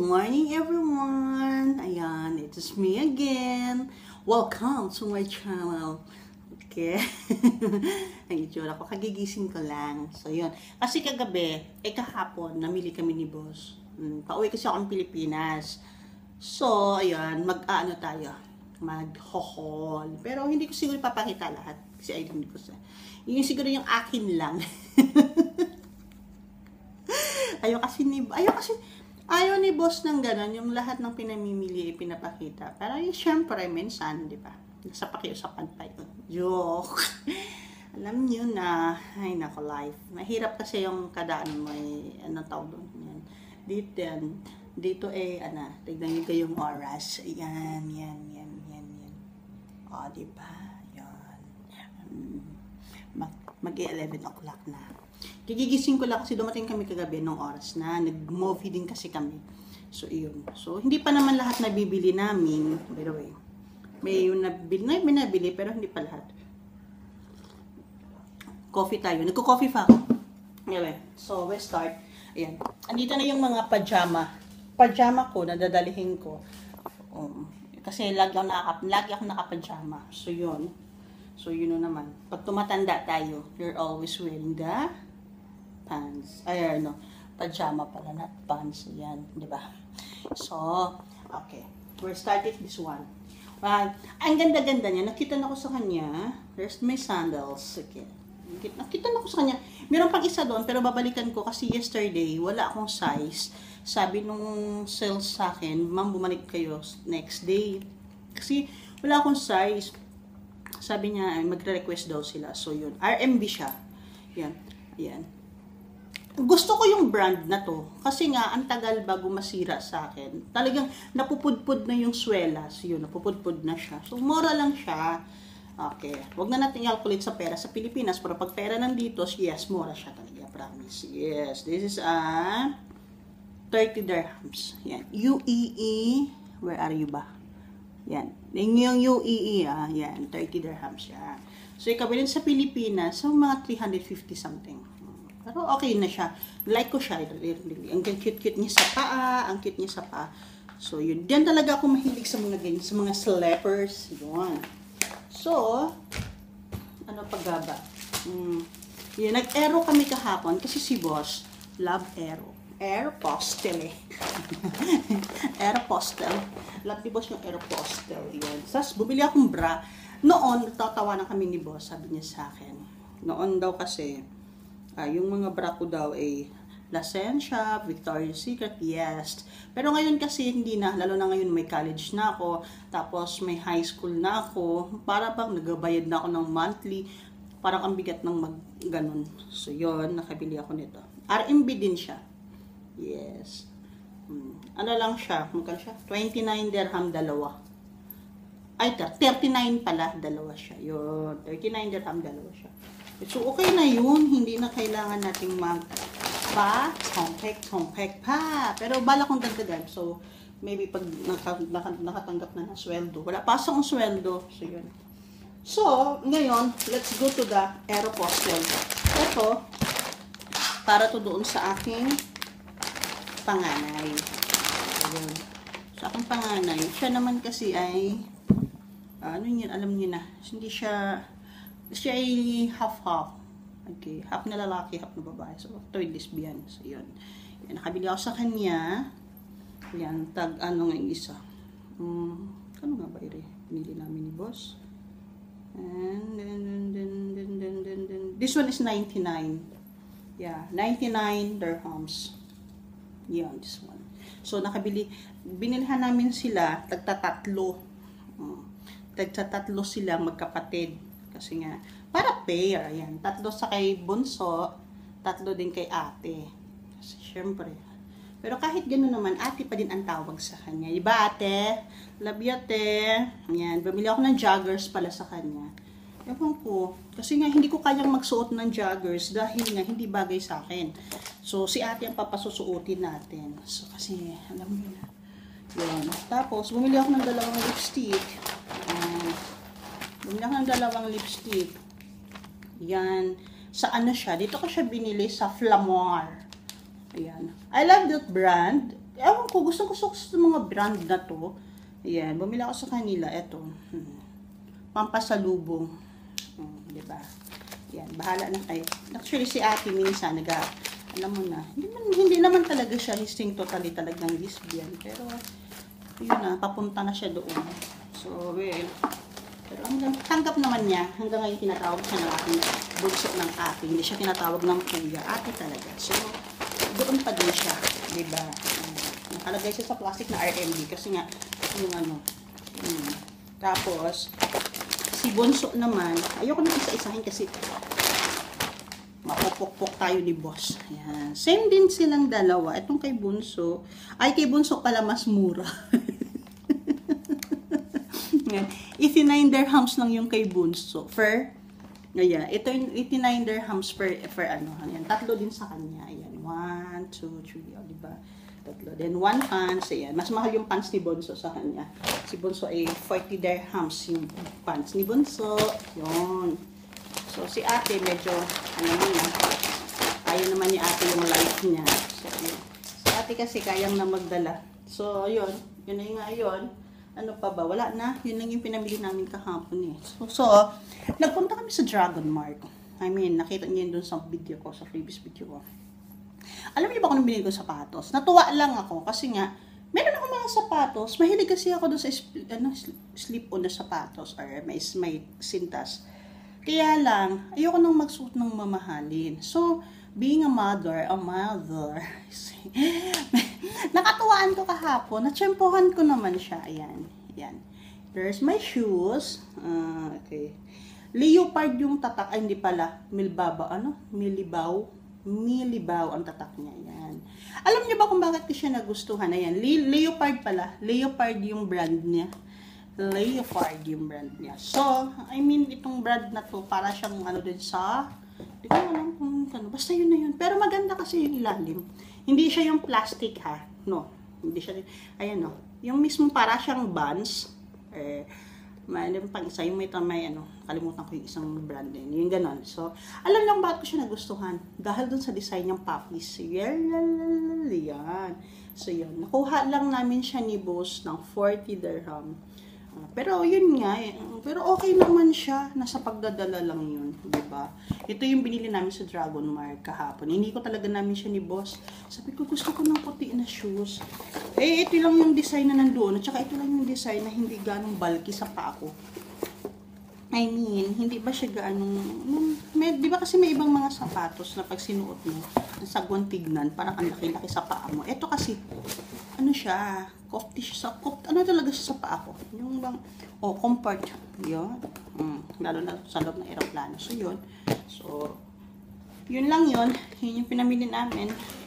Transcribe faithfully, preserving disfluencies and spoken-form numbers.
morning everyone! Ayan, it is me again. Welcome to my channel. Okay. Ang itsura ko, kagigising ko lang. So yun. Kasi kagabi, eh kahapon, namili kami ni boss. Hmm, pauwi kasi ako ng Pilipinas. So, ayan, mag-ano tayo. Mag-haul. Pero hindi ko siguro papakita lahat. Kasi ay hindi ko sa... Yung siguro yung akin lang. Ayaw kasi ni... Ayaw kasi... Ayaw ni boss ng gano'n, yung lahat ng pinamimili ay pinapakita. Pero yung syempre, minsan, di ba? Nasa pakiusapan pa yun. Joke. Alam niyo na, ay nako life. Mahirap kasi yung kadaan mo ay, ano tawag doon. Yan. Dito yan. Dito eh, ano, tignan niyo yung oras. Ayan, yan, yan, yan, yan. O, di ba? Yan. Mag, mag-eleven o'clock na. Gigising ko lang kasi dumating kami kagabi nung oras na nag-movie din kasi kami. So, iyon. So, hindi pa naman lahat nabibili namin. By the way, may yung nabili, may nabili pero hindi pa lahat. Coffee tayo. Nagko-coffee pa ako. Anyway, so, we start. Ayan. Andito na yung mga pajama. Pajama ko, nadadalihin ko. Um, kasi lagi ako, nakaka, lagi ako nakapajama. So, yun. So, yun na naman. Pag tumatanda tayo, you're always wearing the pants. Ay, ano, pajama pala, not pants. Yan, di ba? So, okay. We're starting this one. Uh, ang ganda-ganda niya. Nakita na ko sa kanya. There's my sandals. Okay. Nakita na ko sa kanya. Meron pang isa doon, pero babalikan ko kasi yesterday, wala akong size. Sabi nung sales sa akin, ma'am, bumalik kayo next day. Kasi wala akong size. Sabi niya, magre-request daw sila. So, yun. R M B siya. Yan. Yan. Gusto ko yung brand na to. Kasi nga, ang tagal bago masira sa akin. Talagang napupudpud na yung swelas. Yun, napupudpud na siya. So, mura lang siya. Okay. Huwag na natin i-calculate sa pera sa Pilipinas. Pero pag pera nandito, yes, mura siya talaga. Promise. Yes. This is a thirty dirhams. Yan. U E E. Where are you ba? Yan. Yung U E E, ah. Yan. thirty dirhams. Yan. So, ikabilin sa Pilipinas, so mga three hundred fifty something. Pero okay na siya. Like ko siya. Really. Ang cute-cute niya sa paa. Ang cute niya sa paa. So, yun. Diyan talaga ako mahilig sa mga ganyan. Sa mga slippers. Yun. So, ano pagaba? Hmm. Yun. Nag-aero kami kahapon. Kasi si boss, love aero. Aeropostale. Aeropostale. Love ni boss yung aeropostale. Yun. Sas, bumili akong bra. Noon, tatawa na kami ni boss. Sabi niya sa akin. Noon daw kasi, Uh, yung mga bra ko daw ay La Senza, Victoria's Secret, yes. Pero ngayon kasi hindi na, lalo na ngayon may college na ako, tapos may high school na ako, para bang nagabayad na ako ng monthly, parang ang bigat ng mag ganun. So yun, nakabili ako nito. R M B din siya. Yes. Hmm. Ano lang siya, magkano siya? twenty-nine dirham dalawa. Ay, thirty-nine pala, dalawa siya. Yun, thirty-nine dirham dalawa siya. So, okay na yun. Hindi na kailangan nating mag pa, tongpek, tongpek pa. Pero bala kong dagdagan. So, maybe pag naka, naka, nakatanggap na ng sweldo. Wala pa akong sweldo. So, yun. So, ngayon, let's go to the Aeropostale. Ito, para to doon sa aking panganay. Ayun. Sa aking panganay. Siya naman kasi ay, ano yun, alam niyo na. Hindi siya... Siya ay half-half. Okay. Half na lalaki, half na babae. So, ito ay lesbian. So, yun. Yan. Nakabili ako sa kanya. Yan. Tag, ano nga yung isa. Um, ano nga ba ire? Pinili namin ni boss. And then, then, then, then, then, then, then. This one is ninety-nine. Yeah. ninety-nine dirhams. Yan. This one. So, nakabili. Binilhan namin sila. Tagtatatlo. Um, tagtatatlo sila magkapatid. Kasi nga, para pair, ayan. Tatlo sa kay bunso, tatlo din kay ate. Kasi syempre. Pero kahit gano'n naman, ate pa din ang tawag sa kanya. Diba ate? Love you ate. Ayan, bumili ako ng joggers pala sa kanya. Ewan ko. Kasi nga, hindi ko kayang magsuot ng joggers dahil nga, hindi bagay sa akin. So, si ate ang papasusuotin natin. So, kasi, alam mo na. Yun. Tapos, bumili ako ng dalawang lipstick. Ayan. Bumili ako ng dalawang lipstick. Yan. Sa ano siya? Dito ko siya binili sa Flamoir. Ayan. I love that brand. ewan ko, gusto gusto ko sa mga brand na to. Ayan, bumili ako sa kanila. Ito. Hmm. Pampasalubong. Hmm, diba? Ayan, bahala na kayo. Actually, si ate minsan, naga, alam mo na, hindi, man, hindi naman talaga siya listing totally talagang lesbian. Pero, yun na, papunta na siya doon. So, well, pero hanggang, tanggap naman niya. Hanggang ngayon tinatawag siya ng aking bunso ng ate. Hindi siya tinatawag ng kuya. Ate talaga. So, doon pa din siya. Diba? Um, nakalagay siya sa plastic na R M D. Kasi nga, yung ano. Hmm. Tapos, si bunso naman, ayoko na isa-isahin kasi mapupukpok tayo ni boss. Ayan. Same din silang dalawa. Itong kay bunso, ay kay bunso pala mas mura. eighty-nine dirhams lang yung kay bunso. Per, ayan, ito yung eighty-nine dirhams per, per ano, ayan, tatlo din sa kanya. Ayan, one, two, three, o, diba? Tatlo. Then, one pants, ayan, mas mahal yung pants ni bunso sa kanya. Si bunso ay forty dirhams yung pants ni bunso. Yun. So, si ate, medyo, ano muna, kaya naman ni ate yung life niya. So, yun. Si ate kasi kayang na magdala. So, yun, yun na nga yun. Ano pa ba? Wala na. Yun lang yung pinamili namin kahapon eh. So, so nagpunta kami sa Dragon Mart. I mean, nakita niyo yun dun sa video ko, sa previous video ko. Alam niyo ba kung binili ko sapatos? Natuwa lang ako kasi nga, meron ako mga sapatos. Mahilig kasi ako dun sa ano, slip-on na sapatos or may, may sintas. Kaya lang, ayoko nang magsuot ng mamahalin. So, being a mother, a mother, nakatuwaan ko kahapon, natsyempohan ko naman siya. Ayan, ayan. There's my shoes. Uh, okay. Leopard yung tatak, ay hindi pala, Milbaba, ano? Milibaw. Milibaw ang tatak niya. Ayan. Alam niyo ba kung bakit ko siya nagustuhan? Ayan, Le Leopard pala. Leopard yung brand niya. Leopard yung brand niya. So, I mean, itong brand na to, para siyang ano din sa, di ko alam kung ano, basta yun na yun. Pero maganda kasi yung ilalim. Hindi siya yung plastic ha. No. Hindi siya, ayan no. Yung mismo para siyang buns. Eh, may pang isa, yung may tamay, ano, kalimutan ko yung isang brand din. Yung ganon. So, alam lang bakit ko siya nagustuhan. Dahil dun sa design ng puppies. Yan. So, yun. Nakuha lang namin siya ni boss ng forty dirham. Pero yun nga, eh, pero okay naman siya, nasa pagdadala lang yun, di ba? Ito yung binili namin sa Dragon Mart kahapon. Hindi ko talaga namin siya ni boss. Sabi ko, gusto ko ng puti na shoes. Eh, ito lang yung design na nandoon. At saka ito lang yung design na hindi ganong bulky sa paa ko. I mean, hindi ba siya ganong, may, di ba kasi may ibang mga sapatos na pag sinuot mo, nasagwan tignan, parang ang laki-laki sa paa mo. Ito kasi, ano siya, kofti siya sa, koft, ano talaga siya sa paa ko. Yung bang, oh, comfort, yun. Mm, lalo na sa loob ng aeroplano. So, yun. So, yun lang yun. Yun yung pinamili namin.